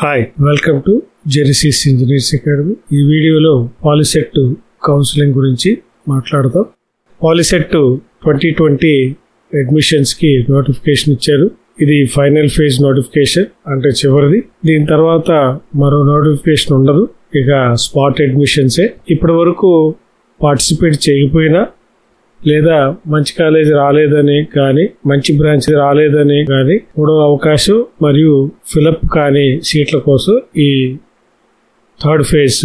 Hi, welcome to జెరిసిస్ engineers academy. ఈ వీడియోలో పాలిసెట్ కౌన్సిలింగ్ గురించి మాట్లాడదాం. పాలిసెట్ 2020 అడ్మిషన్స్కి నోటిఫికేషన్ ఇచ్చారు. ఇది ఫైనల్ ఫేజ్ నోటిఫికేషన్, అంటే చివరిది. దీని తర్వాత మరో నోటిఫికేషన్ ఉండదు, ఇక స్పాట్ అడ్మిషన్సే. ఇప్పటి వరకు పార్టిసిపేట్ చేయకపోయినా లేదా మంచి కాలేజ్ రాలేదని కానీ మంచి బ్రాంచ్ రాలేదని కానీ మూడో అవకాశం మరియు ఫిలప్ కాని సీట్ల కోసం ఈ థర్డ్ ఫేజ్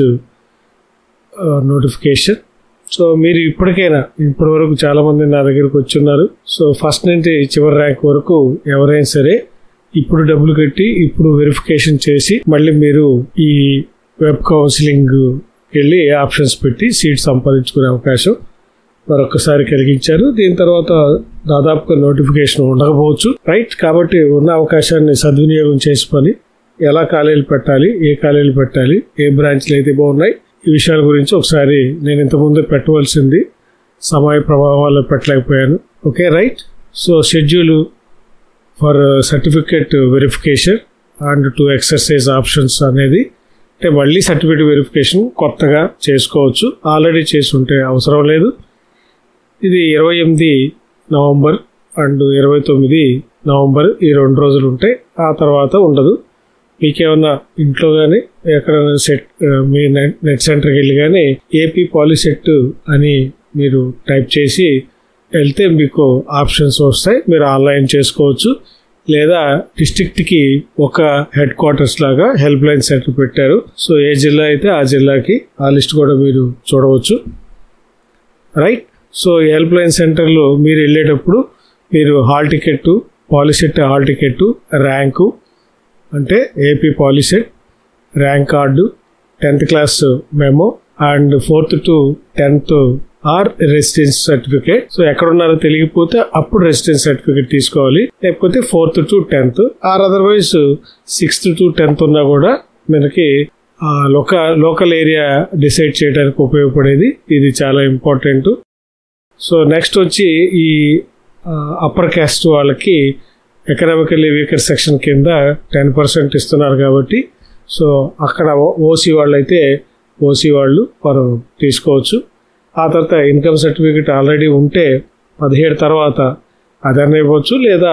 నోటిఫికేషన్. సో మీరు ఇప్పటికైనా ఇప్పటి వరకు చాలా మంది నా దగ్గరకు వచ్చున్నారు. సో ఫస్ట్ నుండి చివరి ర్యాంక్ వరకు ఎవరైనా సరే ఇప్పుడు డబ్బులు కట్టి ఇప్పుడు వెరిఫికేషన్ చేసి మళ్ళీ మీరు ఈ వెబ్ కౌన్సిలింగ్ వెళ్ళి ఆప్షన్స్ పెట్టి సీట్ సంపాదించుకునే అవకాశం మరొకసారి కలిగించారు. దీని తర్వాత దాదాపుగా నోటిఫికేషన్ ఉండకపోవచ్చు, రైట్? కాబట్టి ఉన్న అవకాశాన్ని సద్వినియోగం చేసుకొని ఎలా కాలేజీలు పెట్టాలి, ఏ కాలేజీలు పెట్టాలి, ఏ బ్రాంచ్లు అయితే బాగున్నాయి, ఈ విషయాల గురించి ఒకసారి నేను ఇంతకుముందు పెట్టవలసింది సమయ ప్రభావం వల్ల పెట్టలేకపోయాను. Okay, right? So schedule for certificate verification and to exercise options అనేది అంటే మళ్ళీ సర్టిఫికేట్ వెరిఫికేషన్ కొత్తగా చేసుకోవచ్చు, ఆల్రెడీ చేసి ఉంటే అవసరం లేదు. ఇది 28 నవంబర్ అండ్ 29 నవంబర్ ఈ 2 రోజులు ఉంటాయి, ఆ తర్వాత ఉండదు. మీకేమన్నా ఇంట్లో కానీ ఎక్కడైనా మీ నెట్ సెంటర్కి వెళ్ళి కానీ ఏపీ పాలిసెట్ అని మీరు టైప్ చేసి వెళ్తే మీకు ఆప్షన్స్ వస్తాయి, మీరు ఆన్లైన్ చేసుకోవచ్చు. లేదా డిస్ట్రిక్ట్కి ఒక హెడ్ క్వార్టర్స్ లాగా హెల్ప్ లైన్ సెంటర్ పెట్టారు. సో ఏ జిల్లా అయితే ఆ జిల్లాకి ఆ లిస్ట్ కూడా మీరు చూడవచ్చు, రైట్? సో ఈ హెల్ప్ లైన్ సెంటర్లో మీరు వెళ్ళేటప్పుడు మీరు hall ticket, POLYCET hall ticket, rank అంటే AP POLYCET rank card, 10th class memo and 4th to 10th or residence certificate. So ఎక్కడున్నారో తెలియకపోతే అప్పుడు రెసిడెన్స్ సర్టిఫికేట్ తీసుకోవాలి, లేకపోతే 4th to 10th or otherwise 6th to 10th ఉన్నా కూడా మనకి లోకల్ ఏరియా డిసైడ్ చేయడానికి ఉపయోగపడేది. ఇది చాలా ఇంపార్టెంట్. సో నెక్స్ట్ వచ్చి ఈ అప్పర్ క్యాస్ట్ వాళ్ళకి ఎకనామికల్లీ వీకర్ సెక్షన్ కింద 10% ఇస్తున్నారు కాబట్టి సో అక్కడ ఓసీ వాళ్ళు అయితే ఓసీ వాళ్ళు మనం తీసుకోవచ్చు. ఆ తర్వాత ఇన్కమ్ సర్టిఫికేట్ ఆల్రెడీ ఉంటే 17 తర్వాత అదర్ని ఇవ్వచ్చు, లేదా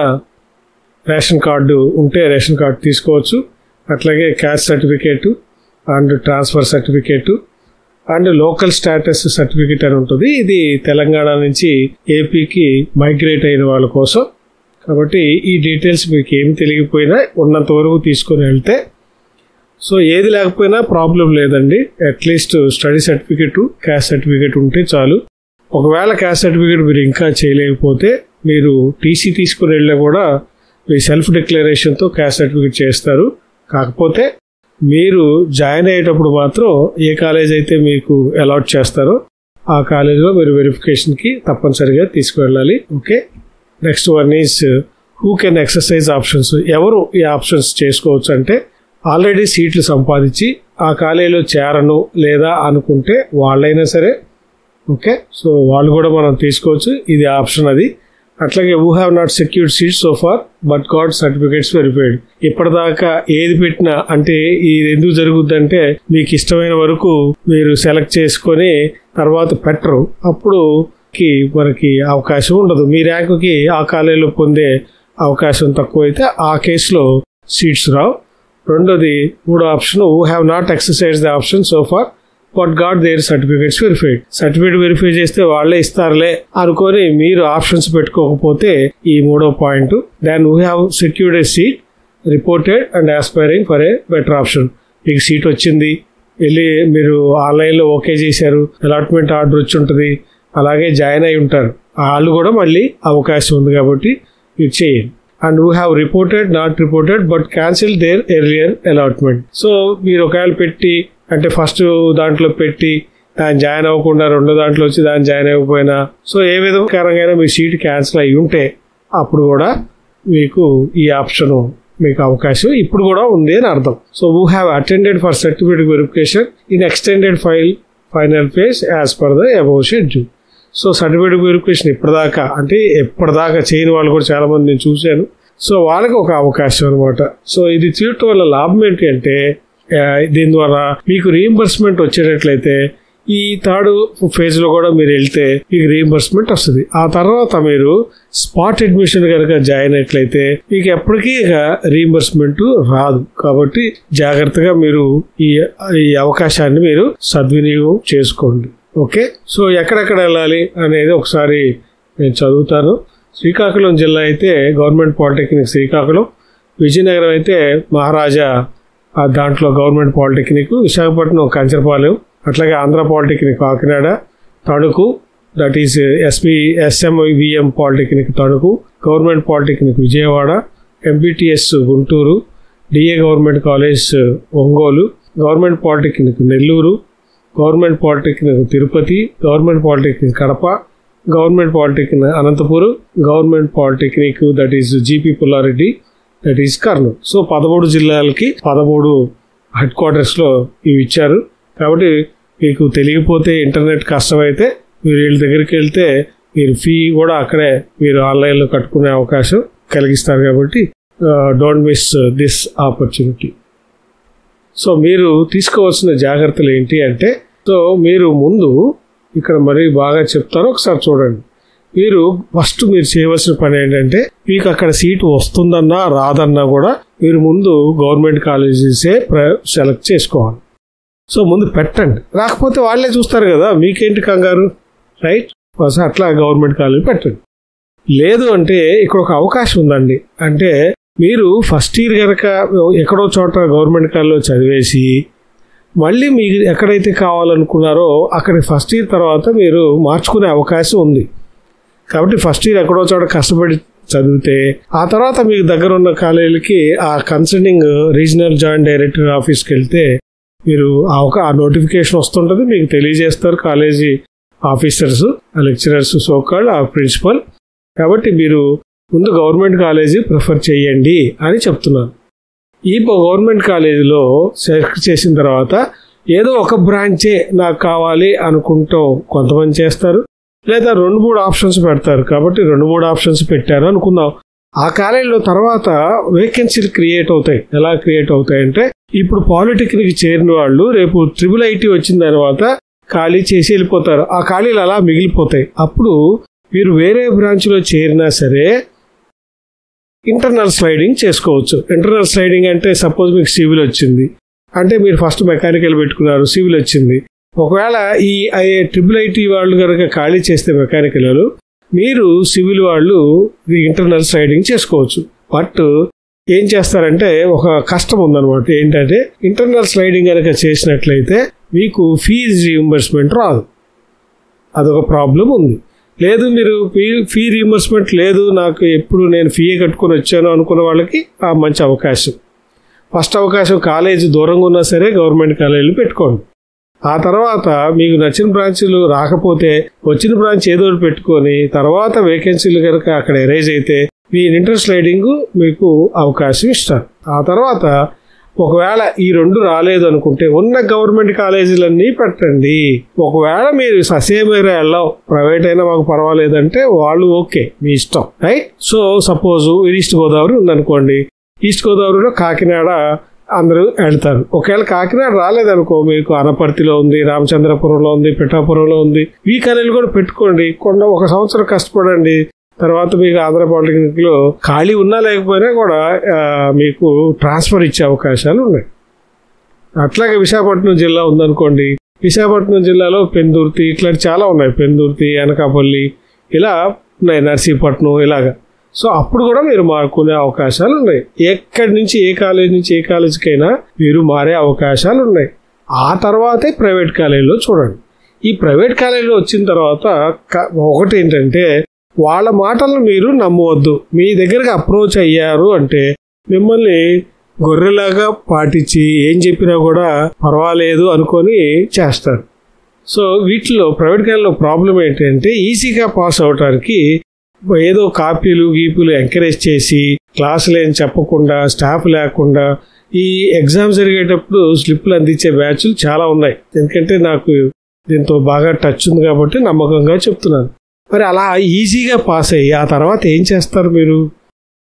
రేషన్ కార్డు ఉంటే రేషన్ కార్డు తీసుకోవచ్చు. అట్లాగే caste certificate and transfer certificate and local status certificate అని ఉంటుంది. ఇది తెలంగాణ నుంచి ఏపీకి మైగ్రేట్ అయిన వాళ్ళ కోసం. కాబట్టి ఈ డీటెయిల్స్ మీకు ఏమి తెలియకపోయినా ఉన్నంత వరకు తీసుకొని వెళ్తే సో ఏది లేకపోయినా ప్రాబ్లం లేదండి. At least study certificate, caste certificate ఉంటే చాలు. ఒకవేళ క్యాస్ట్ సర్టిఫికేట్ మీరు ఇంకా చేయలేకపోతే మీరు టీసీ తీసుకుని వెళ్ళినా కూడా మీ సెల్ఫ్ డిక్లరేషన్తో క్యాస్ట్ సర్టిఫికేట్ చేస్తారు. కాకపోతే మీరు జాయిన్ అయ్యేటప్పుడు మాత్రం ఏ కాలేజ్ అయితే మీకు అలాట్ చేస్తారో ఆ కాలేజ్లో మీరు వెరిఫికేషన్కి తప్పనిసరిగా తీసుకువెళ్ళాలి. Okay, next one is who can exercise options. ఎవరు ఈ ఆప్షన్స్ చేసుకోవచ్చు అంటే ఆల్రెడీ సీట్లు సంపాదించి ఆ కాలేజీలో చేరను లేదా అనుకుంటే వాళ్ళైనా సరే. ఓకే, సో వాళ్ళు కూడా మనం తీసుకోవచ్చు, ఇది ఆప్షన్ అది. అట్లాగే who have not secured seats so far but got certificates verified. ఇప్పటిదాకా ఏది పెట్టినా అంటే ఇది ఎందుకు జరుగుద్దంటే మీకు ఇష్టమైన వరకు మీరు సెలెక్ట్ చేసుకొని తర్వాత పెట్టరు, అప్పుడు మనకి అవకాశం ఉండదు. మీ ర్యాంకుకి ఆ కాలేజీలో పొందే అవకాశం తక్కువైతే ఆ కేసులో సీట్స్ రావు. రెండోది మూడో option who have not exercise the option so far but got their certificates verified. Certificate verify చేస్తే వాళ్లే ఇస్తారులే అనుకొని మీరు ఆప్షన్స్ పెట్టుకోకపోతే ఈ మూడో point. Then who have secured a seat reported and aspiring for a better option. మీకు సీట్ వచ్చింది, వెళ్ళి మీరు ఆన్లైన్లో ఓకే చేశారు, అలాట్మెంట్ ఆర్డర్ వచ్చి ఉంటుంది, అలాగే జాయిన్ అయి ఉంటారు, వాళ్ళు కూడా మళ్ళీ అవకాశం ఉంది కాబట్టి మీరు చేయండి. And who have reported not reported but cancel their earlier allotment. So మీరు ఒకవేళ పెట్టి అంటే ఫస్ట్ దాంట్లో పెట్టి దాన్ని జాయిన్ అవ్వకుండా రెండో దాంట్లో వచ్చి దాన్ని జాయిన్ అవ్వకపోయినా సో ఏ విధంగా మీ సీట్ క్యాన్సిల్ అయ్యి ఉంటే అప్పుడు కూడా మీకు ఈ ఆప్షన్ మీకు అవకాశం ఇప్పుడు కూడా ఉంది అని అర్థం. So who have attended for certificate verification in extended final phase as per the above schedule. So certificate verification ఇప్పటిదాకా అంటే ఎప్పటిదాకా చేయని వాళ్ళు కూడా చాలా మంది నేను చూశాను. సో వాళ్ళకి ఒక అవకాశం అనమాట. సో ఇది తీయటం వల్ల లాభం ఏంటి అంటే దీని ద్వారా మీకు రీయింబర్స్మెంట్ వచ్చేటట్లయితే ఈ థర్డ్ ఫేజ్ లో కూడా మీరు వెళ్తే మీకు రీయింబర్స్మెంట్ వస్తుంది. ఆ తర్వాత మీరు స్పాట్ అడ్మిషన్ కనుక జాయిన్ అయినట్లయితే మీకు ఎప్పటికీ రీయింబర్స్మెంట్ రాదు. కాబట్టి జాగ్రత్తగా మీరు ఈ అవకాశాన్ని మీరు సద్వినియోగం చేసుకోండి. ఓకే, సో ఎక్కడెక్కడ వెళ్ళాలి అనేది ఒకసారి నేను చదువుతాను. శ్రీకాకుళం జిల్లా అయితే గవర్నమెంట్ పాలిటెక్నిక్ శ్రీకాకుళం, విజయనగరం అయితే మహారాజా దాంట్లో గవర్నమెంట్ పాలిటెక్నిక్, విశాఖపట్నం కంచరపాలెం, అట్లాగే Andhra polytechnic Kakinada, Tanuku that is SMVM polytechnic Tanuku, government polytechnic Vijayawada, MBTS Guntur, DA government college Ongole, government polytechnic Nellore, government polytechnic Tirupati, government polytechnic Kadapa, government polytechnic Anantapur, government polytechnic that is GP Pullareddy that is Kurnool. So 13 జిల్లాలకి 13 head quarters లో ఇవి ఇచ్చారు. కాబట్టి మీకు తెలియకపోతే internet కష్టమైతే మీరు వీళ్ళ దగ్గరికి వెళ్తే మీరు ఫీ కూడా అక్కడే మీరు ఆన్లైన్లో కట్టుకునే అవకాశం కలిగిస్తారు. కాబట్టి don't miss this opportunity. So మీరు తీసుకోవాల్సిన జాగ్రత్తలు ఏంటి అంటే, సో మీరు ముందు ఇక్కడ మరీ బాగా చెప్తారో ఒకసారి చూడండి. మీరు ఫస్ట్ మీరు చేయవలసిన పని ఏంటంటే, మీకు అక్కడ సీటు వస్తుందన్నా రాదన్నా కూడా మీరు ముందు గవర్నమెంట్ కాలేజెసే సెలెక్ట్ చేసుకోవాలి. సో ముందు పెట్టండి, రాకపోతే వాళ్ళే చూస్తారు కదా, మీకేంటి కంగారు, రైట్? అట్లా గవర్నమెంట్ కాలేజ్ పెట్టండి. లేదు అంటే ఇక్కడ ఒక అవకాశం ఉందండి. అంటే మీరు ఫస్ట్ ఇయర్ కనుక ఎక్కడో చోట గవర్నమెంట్ కాలేజ్లో చదివేసి మళ్ళీ మీకు ఎక్కడైతే కావాలనుకున్నారో అక్కడ ఫస్ట్ ఇయర్ తర్వాత మీరు మార్చుకునే అవకాశం ఉంది. కాబట్టి ఫస్ట్ ఇయర్ ఎక్కడో చోట కష్టపడి చదివితే ఆ తర్వాత మీకు దగ్గర ఉన్న కాలేజీలకి ఆ కన్సర్నింగ్ రీజనల్ జాయింట్ డైరెక్టర్ ఆఫీస్కి వెళ్తే మీరు ఆ నోటిఫికేషన్ వస్తుంటుంది, మీకు తెలియజేస్తారు కాలేజీ ఆఫీసర్స్, లెక్చరర్స్, సోకాల్డ్ ఆ ప్రిన్సిపల్. కాబట్టి మీరు ముందు గవర్నమెంట్ కాలేజీ ప్రిఫర్ చేయండి అని చెప్తున్నాను. ఈ గవర్నమెంట్ కాలేజీలో సెలెక్ట్ చేసిన తర్వాత ఏదో ఒక బ్రాంచే నాకు కావాలి అనుకుంటూ కొంతమంది చేస్తారు, లేదా 2-3 ఆప్షన్స్ పెడతారు. కాబట్టి 2-3 ఆప్షన్స్ పెట్టారు అనుకుందాం. ఆ కాలేజీలో తర్వాత వేకెన్సీలు క్రియేట్ అవుతాయి. ఎలా క్రియేట్ అవుతాయంటే, ఇప్పుడు పాలిటెక్నిక్ చేరిన వాళ్ళు రేపు IIIT వచ్చిన తర్వాత ఖాళీ చేసి వెళ్ళిపోతారు. ఆ ఖాళీలు అలా మిగిలిపోతాయి. అప్పుడు మీరు వేరే బ్రాంచ్లో చేరినా సరే ఇంటర్నల్ స్లైడింగ్ చేసుకోవచ్చు. ఇంటర్నల్ స్లైడింగ్ అంటే సపోజ్ మీకు సివిల్ వచ్చింది అంటే మీరు ఫస్ట్ మెకానికల్ పెట్టుకున్నారు, సివిల్ వచ్చింది. ఒకవేళ ఈ IIT వాళ్ళు కనుక ఖాళీ చేస్తే మెకానికల్ వాళ్ళు, మీరు సివిల్ వాళ్ళు ఇంటర్నల్ స్లైడింగ్ చేసుకోవచ్చు. బట్ ఏం చేస్తారంటే ఒక కష్టం ఉందన్నమాట. ఏంటంటే ఇంటర్నల్ స్లైడింగ్ కనుక చేసినట్లయితే మీకు ఫీజు రీయింబర్స్మెంట్ రాదు, అదొక ప్రాబ్లం ఉంది. లేదు మీరు ఫీ రీయింబర్స్మెంట్ లేదు, నాకు ఎప్పుడు నేను ఫీ కట్టుకొని వచ్చాను అనుకున్న వాళ్ళకి ఆ మంచి అవకాశం. ఫస్ట్ అవకాశం కాలేజీ దూరంగా ఉన్నా సరే గవర్నమెంట్ కాలేజీలు పెట్టుకోండి. ఆ తర్వాత మీకు నచ్చిన బ్రాంచీలు రాకపోతే వచ్చిన బ్రాంచ్ ఏదో పెట్టుకొని తర్వాత వేకెన్సీలు కనుక అక్కడ ఎరేజ్ అయితే మీ ఇంటర్ స్లైడింగ్ మీకు అవకాశం ఇస్తారు. ఆ తర్వాత ఒకవేళ ఈ 2 రాలేదు అనుకుంటే ఉన్న గవర్నమెంట్ కాలేజీలన్నీ పెట్టండి. ఒకవేళ మీరు ససేమేరా వెళ్ళావు, ప్రైవేట్ అయినా మాకు పర్వాలేదంటే వాళ్ళు ఓకే, మీ ఇష్టం, right? So suppose east Godavari ఉందనుకోండి, ఈస్ట్ గోదావరిలో కాకినాడ అందరూ వెళ్తారు. ఒకవేళ కాకినాడ రాలేదనుకో, మీకు అనపర్తిలో ఉంది, రామచంద్రపురంలో ఉంది, పిఠాపురంలో ఉంది, ఈ కాలేజీలు కూడా పెట్టుకోండి. ఒక సంవత్సరం కష్టపడండి. తర్వాత మీకు ఆంధ్ర పాలిటెక్నిక్ లో ఖాళీ ఉన్నా లేకపోయినా కూడా మీకు ట్రాన్స్ఫర్ ఇచ్చే అవకాశాలు ఉన్నాయి. అట్లాగే విశాఖపట్నం జిల్లా ఉందనుకోండి, విశాఖపట్నం జిల్లాలో పెందుర్తి ఇట్లాంటి చాలా ఉన్నాయి, పెందుర్తి, అనకాపల్లి ఇలా ఉన్నాయి, నర్సీపట్నం ఇలాగా. సో అప్పుడు కూడా మీరు మారుకునే అవకాశాలు ఉన్నాయి. ఎక్కడి నుంచి ఏ కాలేజ్ నుంచి ఏ కాలేజీకైనా మీరు మారే అవకాశాలు ఉన్నాయి. ఆ తర్వాతే ప్రైవేట్ కాలేజీలో చూడండి. ఈ ప్రైవేట్ కాలేజీలో వచ్చిన తర్వాత ఒకటి ఏంటంటే, వాళ్ళ మాటలను మీరు నమ్మవద్దు. మీ దగ్గరకు అప్రోచ్ అయ్యారు అంటే మిమ్మల్ని గొర్రెలాగా పాటించి ఏం చెప్పినా కూడా పర్వాలేదు అనుకొని చేస్తారు. సో వీటిలో ప్రైవేట్ కాలేజీలో ప్రాబ్లం ఏంటంటే, ఈజీగా పాస్ అవడానికి ఏదో కాపీలు గీపులు ఎంకరేజ్ చేసి క్లాసులు ఏం చెప్పకుండా, స్టాఫ్ లేకుండా ఈ ఎగ్జామ్ జరిగేటప్పుడు స్లిప్లు అందించే బ్యాచ్లు చాలా ఉన్నాయి. ఎందుకంటే నాకు దీంతో బాగా టచ్ ఉంది కాబట్టి నమ్మకంగా చెప్తున్నాను. మరి అలా ఈజీగా పాస్ అయ్యి ఆ తర్వాత ఏం చేస్తారు మీరు?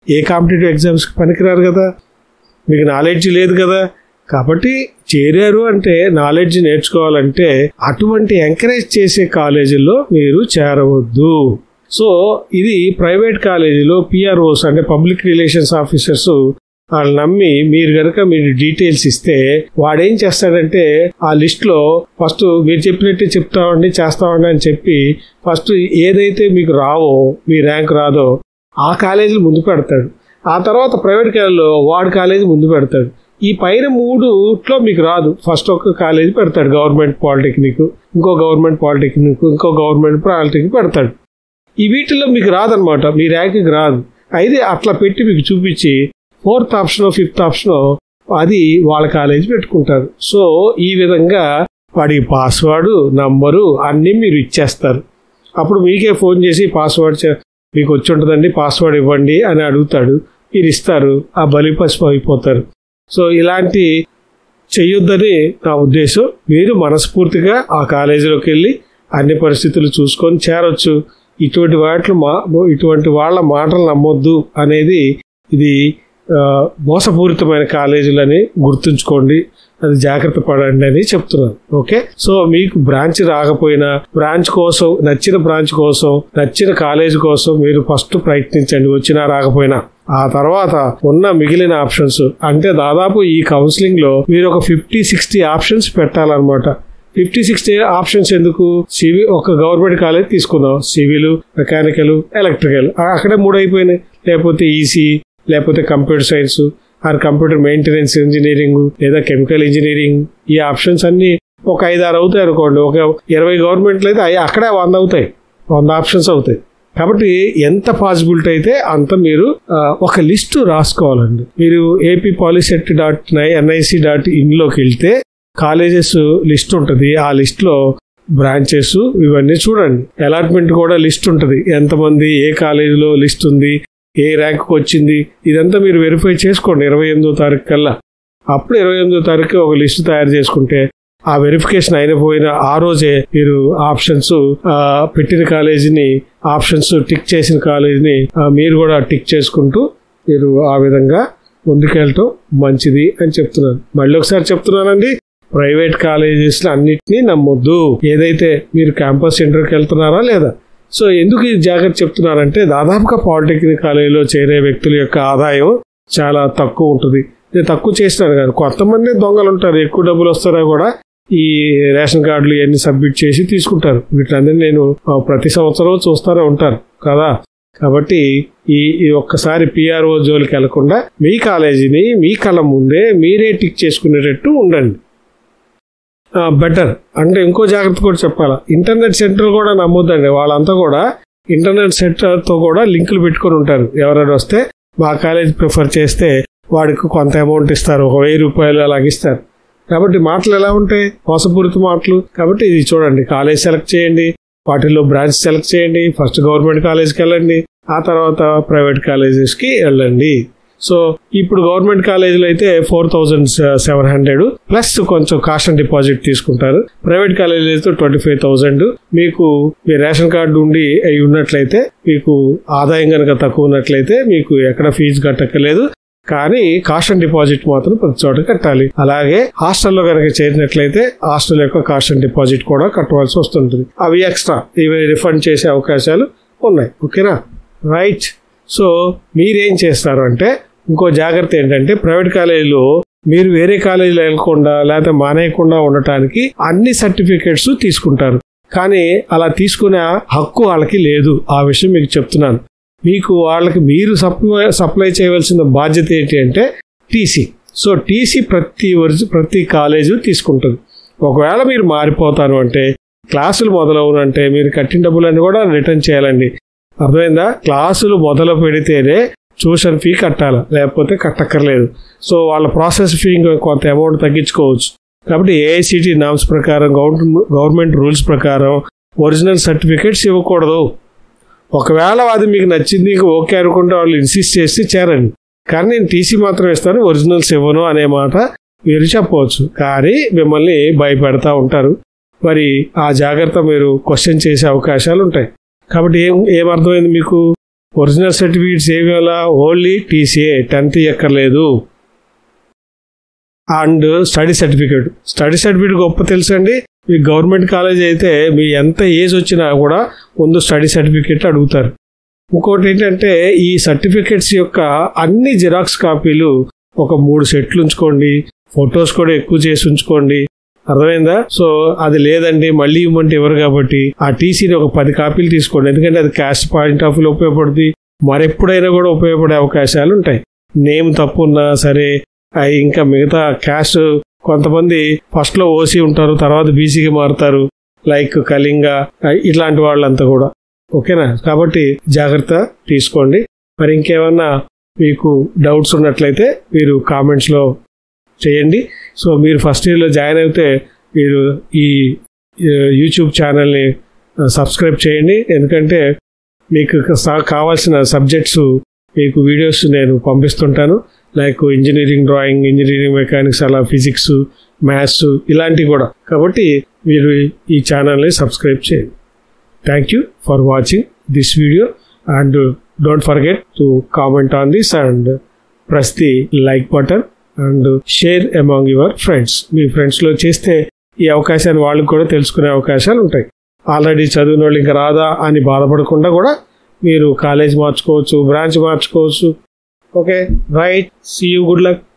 ఏ కాంపిటేటివ్ ఎగ్జామ్స్కి పనికిరారు కదా, మీకు నాలెడ్జ్ లేదు కదా. కాబట్టి చేరారు అంటే నాలెడ్జ్ నేర్చుకోవాలంటే అటువంటి ఎంకరేజ్ చేసే కాలేజీల్లో మీరు చేరవద్దు. సో ఇది ప్రైవేట్ కాలేజీలో పిఆర్ఓస్ అంటే పబ్లిక్ రిలేషన్స్ ఆఫీసర్స్ వాళ్ళు నమ్మి మీరు కనుక మీరు డీటెయిల్స్ ఇస్తే వాడేం చేస్తాడంటే ఆ లిస్ట్లో ఫస్ట్ మీరు చెప్పినట్టే చెప్తామండి చేస్తామండి అని చెప్పి ఫస్ట్ ఏదైతే మీకు రావో మీ ర్యాంక్ రాదో ఆ కాలేజీలు ముందు పెడతాడు. ఆ తర్వాత ప్రైవేట్ కాలేజీలో వాడి కాలేజీ ముందు పెడతాడు. ఈ పైన 3 మీకు రాదు, ఫస్ట్ ఒక కాలేజీ పెడతాడు, గవర్నమెంట్ పాలిటెక్నిక్, ఇంకో గవర్నమెంట్ పాలిటెక్నిక్, ఇంకో గవర్నమెంట్ పాలిటెక్నిక్ పెడతాడు. ఈ వీటిల్లో మీకు రాదనమాట, మీ ర్యాంక్కి రాదు. అయితే అట్లా పెట్టి మీకు చూపించి 4th ఆప్షన్ 5th ఆప్షన్ అది వాళ్ళ కాలేజీ పెట్టుకుంటారు. సో ఈ విధంగా వాడికి పాస్వర్డ్ నంబరు అన్నీ మీరు ఇచ్చేస్తారు. అప్పుడు మీకే ఫోన్ చేసి పాస్వర్డ్ మీకు వచ్చి ఉంటుందండి పాస్వర్డ్ ఇవ్వండి అని అడుగుతాడు, మీరు ఇస్తారు, ఆ బలిపశువు అయిపోతారు. సో ఇలాంటి చెయ్యొద్దని నా ఉద్దేశం. మీరు మనస్ఫూర్తిగా ఆ కాలేజీలోకి వెళ్ళి అన్ని పరిస్థితులు చూసుకొని చేరొచ్చు. ఇటువంటి వాళ్ళ మాటలు నమ్మొద్దు అనేది ఇది మోసపూరితమైన కాలేజీలని గుర్తుంచుకోండి, అది జాగ్రత్త పడండి అని చెప్తున్నాను. ఓకే, సో మీకు బ్రాంచ్ రాకపోయినా బ్రాంచ్ కోసం నచ్చిన బ్రాంచ్ కోసం నచ్చిన కాలేజీ కోసం మీరు ఫస్ట్ ప్రయత్నించండి, వచ్చినా రాకపోయినా. ఆ తర్వాత ఉన్న మిగిలిన ఆప్షన్స్ అంటే దాదాపు ఈ కౌన్సిలింగ్ లో మీరు ఒక 50-60 ఆప్షన్స్ పెట్టాలన్నమాట. 50-60 ఆప్షన్స్ ఎందుకు? సివిల్ ఒక గవర్నమెంట్ కాలేజ్ తీసుకుందాం, సివిల్, మెకానికల్, ఎలక్ట్రికల్, అక్కడే 3 అయిపోయినాయి. లేకపోతే ఈసీ, లేకపోతే computer science or computer maintenance engineering లేదా కెమికల్ ఇంజనీరింగ్. ఈ ఆప్షన్స్ అన్ని ఒక 5-6 అవుతాయి అనుకోండి. ఒక 20 గవర్నమెంట్లు అయితే అక్కడే 100 అవుతాయి, 100 ఆప్షన్స్ అవుతాయి. కాబట్టి ఎంత పాసిబిలిటీ అయితే అంత మీరు ఒక లిస్టు రాసుకోవాలండి. మీరు APPolycet.nic.in లోకి వెళ్తే కాలేజెస్ లిస్ట్ ఉంటుంది. ఆ లిస్ట్ లో బ్రాంచెస్ ఇవన్నీ చూడండి. అలాట్మెంట్ కూడా లిస్ట్ ఉంటుంది, ఎంతమంది ఏ కాలేజీలో లిస్ట్ ఉంది, ఏ ర్యాంక్ వచ్చింది, ఇదంతా మీరు వెరిఫై చేసుకోండి 28వ తారీఖు కల్లా. అప్పుడు 28వ తారీఖు ఒక లిస్ట్ తయారు చేసుకుంటే ఆ వెరిఫికేషన్ అయిపోయిన ఆ రోజే మీరు ఆప్షన్స్ పెట్టిన కాలేజీని, ఆప్షన్స్ టిక్ చేసిన కాలేజీని మీరు కూడా టిక్ చేసుకుంటూ మీరు ఆ విధంగా ముందుకెళ్ళటం మంచిది అని చెప్తున్నాను. మళ్ళీ ఒకసారి చెప్తున్నానండి, ప్రైవేట్ కాలేజెస్ అన్నిటినీ నమ్మొద్దు. ఏదైతే మీరు క్యాంపస్ ఇంటర్కి వెళ్తున్నారా లేదా. సో ఎందుకు ఈ జాగ్రత్త చెప్తున్నారంటే దాదాపుగా పాలిటెక్నిక్ కాలేజీలో చేరే వ్యక్తుల యొక్క ఆదాయం చాలా తక్కువ ఉంటుంది. నేను తక్కువ చేసినాను కాదు, కొంతమంది దొంగలు ఉంటారు, ఎక్కువ డబ్బులు వస్తారా కూడా ఈ రేషన్ కార్డులు ఇవన్నీ సబ్మిట్ చేసి తీసుకుంటారు. వీటిని నేను ప్రతి సంవత్సరం చూస్తూనే ఉంటారు కదా. కాబట్టి ఈ ఒక్కసారి పిఆర్ఓ జోలికి వెళ్లకుండా మీ కాలేజీని మీ కళ్ళ ముందే మీరే టిక్ చేసుకునేటట్టు ఉండండి. బెటర్ అంటే ఇంకో జాగ్రత్త కూడా చెప్పాలా, ఇంటర్నెట్ సెంటర్ కూడా నమ్మొద్దండి. వాళ్ళంతా కూడా ఇంటర్నెట్ సెంటర్తో కూడా లింకులు పెట్టుకొని ఉంటారు. ఎవరైనా వస్తే మా కాలేజ్ ప్రిఫర్ చేస్తే వాడికి కొంత అమౌంట్ ఇస్తారు, ఒక 1000 రూపాయలు అలాగ ఇస్తారు. కాబట్టి మాటలు ఎలా ఉంటాయి, మోసపూరిత మాటలు. కాబట్టి ఇది చూడండి, కాలేజ్ సెలెక్ట్ చేయండి, వాటిల్లో బ్రాంచ్ సెలెక్ట్ చేయండి, ఫస్ట్ గవర్నమెంట్ కాలేజ్కి వెళ్ళండి, ఆ తర్వాత ప్రైవేట్ కాలేజెస్కి వెళ్ళండి. సో ఇప్పుడు గవర్నమెంట్ కాలేజీలో అయితే 4700 ప్లస్ కొంచెం కాస్ట్ అండ్ డిపాజిట్ తీసుకుంటారు. ప్రైవేట్ కాలేజీలో అయితే 25,000. మీకు మీ రేషన్ కార్డు ఉండి అయి ఉన్నట్లయితే, మీకు ఆదాయం కనుక తక్కువ ఉన్నట్లయితే మీకు ఎక్కడ ఫీజు కట్టక్కర్లేదు, కానీ కాస్ట్ అండ్ డిపాజిట్ మాత్రం ప్రతి చోట కట్టాలి. అలాగే హాస్టల్లో కనుక చేరినట్లయితే హాస్టల్ యొక్క కాస్ట్ అండ్ డిపాజిట్ కూడా కట్టవలసి వస్తుంటుంది. అవి ఎక్స్ట్రా, ఇవి రిఫండ్ చేసే అవకాశాలు ఉన్నాయి. ఓకేనా, రైట్. సో మీరేం చేస్తారు అంటే ఇంకో జాగ్రత్త ఏంటంటే, ప్రైవేట్ కాలేజీలో మీరు వేరే కాలేజీలో వెళ్ళకుండా లేకపోతే మానేయకుండా ఉండటానికి అన్ని సర్టిఫికేట్స్ తీసుకుంటారు. కానీ అలా తీసుకునే హక్కు వాళ్ళకి లేదు. ఆ విషయం మీకు చెప్తున్నాను. మీకు వాళ్ళకి మీరు సప్లై చేయవలసిన బాధ్యత ఏంటి అంటే టీసీ. సో టీసీ ప్రతి కాలేజీ తీసుకుంటుంది. ఒకవేళ మీరు మారిపోతారు అంటే, క్లాసులు మొదలవునంటే మీరు కట్టిన డబ్బులన్నీ కూడా రిటర్న్ చేయాలండి. అర్థమైందా? క్లాసులు మొదలు పెడితేనే ట్యూషన్ ఫీ కట్టాలి, లేకపోతే కట్టక్కర్లేదు. సో వాళ్ళ ప్రాసెస్ ఫీ కొంత అమౌంట్ తగ్గించుకోవచ్చు. కాబట్టి ఏఐసిటి నామ్స్ ప్రకారం, గవర్నమెంట్ రూల్స్ ప్రకారం ఒరిజినల్ సర్టిఫికేట్స్ ఇవ్వకూడదు. ఒకవేళ అది మీకు నచ్చింది ఓకే అనుకుంటే వాళ్ళు ఇన్సిస్ట్ చేసి చేరండి, కానీ నేను టీసీ మాత్రం ఇస్తాను, ఒరిజినల్స్ ఇవ్వను అనే మాట మీరు చెప్పవచ్చు. కానీ మిమ్మల్ని భయపెడతా ఉంటారు. మరి ఆ జాగ్రత్త మీరు క్వశ్చన్ చేసే అవకాశాలు ఉంటాయి. కాబట్టి ఏమర్థమైంది మీకు? ఒరిజినల్ సర్టిఫికేట్స్ ఏమేలా ఓన్లీ టీసీఏ 10th ఎక్కర్లేదు. అండ్ స్టడీ సర్టిఫికేట్ గొప్ప తెలుసండి. మీ గవర్నమెంట్ కాలేజ్ అయితే మీ ఎంత ఏజ్ వచ్చినా కూడా ముందు స్టడీ సర్టిఫికేట్ అడుగుతారు. ఇంకోటి ఏంటంటే ఈ సర్టిఫికేట్స్ యొక్క అన్ని జిరాక్స్ కాపీలు ఒక 3 సెట్లు ఉంచుకోండి. ఫొటోస్ కూడా ఎక్కువ చేసి ఉంచుకోండి. అర్థమైందా? సో అది లేదండి మళ్ళీ ఇవ్వమంటే ఎవరు కాబట్టి ఆ టీసీని ఒక 10 కాపీలు తీసుకోండి. ఎందుకంటే అది క్యాస్ట్ పాయింట్ ఆఫ్ వ్యూ ఉపయోగపడుతుంది. మరెప్పుడైనా కూడా ఉపయోగపడే అవకాశాలు ఉంటాయి. నేమ్ తప్పున్నా సరే, ఇంకా మిగతా క్యాస్ట్ కొంతమంది ఫస్ట్ లో ఓసీ ఉంటారు, తర్వాత బీసీకి మారుతారు, లైక్ కళింగ ఇట్లాంటి వాళ్ళంతా కూడా. ఓకేనా? కాబట్టి జాగ్రత్త తీసుకోండి. మరి ఇంకేమన్నా మీకు డౌట్స్ ఉన్నట్లయితే మీరు కామెంట్స్ లో చేయండి. సో మీరు ఫస్ట్ ఇయర్లో జాయిన్ అయితే మీరు ఈ యూట్యూబ్ ఛానల్ని సబ్స్క్రైబ్ చేయండి. ఎందుకంటే మీకు కావాల్సిన సబ్జెక్ట్స్ మీకు వీడియోస్ నేను పంపిస్తుంటాను. Like engineering drawing, engineering mechanics, అలా ఫిజిక్స్, మ్యాథ్స్ ఇలాంటివి కూడా. కాబట్టి మీరు ఈ ఛానల్ని సబ్స్క్రైబ్ చేయండి. Thank you for watching this video and don't forget to comment on this and press the like button and share among your friends. మీ ఫ్రెండ్స్లో చేస్తే ఈ అవకాశాన్ని వాళ్ళకి కూడా తెలుసుకునే అవకాశాలు ఉంటాయి. ఆల్రెడీ చదివిన వాళ్ళు ఇంకా రాదా అని బాధపడకుండా కూడా మీరు కాలేజ్ మార్చుకోవచ్చు, బ్రాంచ్ మార్చుకోవచ్చు. Okay, right. See you. Good luck.